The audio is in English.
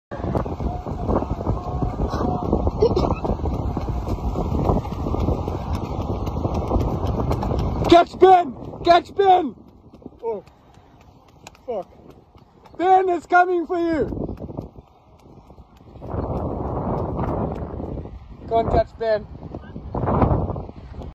Catch Ben! Catch Ben! Oh, fuck. Ben is coming for you! Can't catch Ben.